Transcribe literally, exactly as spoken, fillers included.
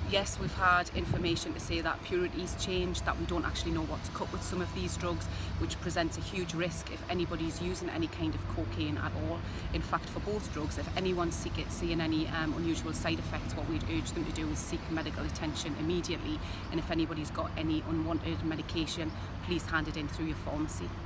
Yes, we've had information to say that purity's changed, that we don't actually know what to cut with some of these drugs, which presents a huge risk if anybody's using any kind of cocaine at all. In fact, for both drugs, if anyone's seek it, seeing any um, unusual side effects, what we'd urge them to do is seek medical attention immediately. And if anybody's got any unwanted medication, please hand it in through your pharmacy.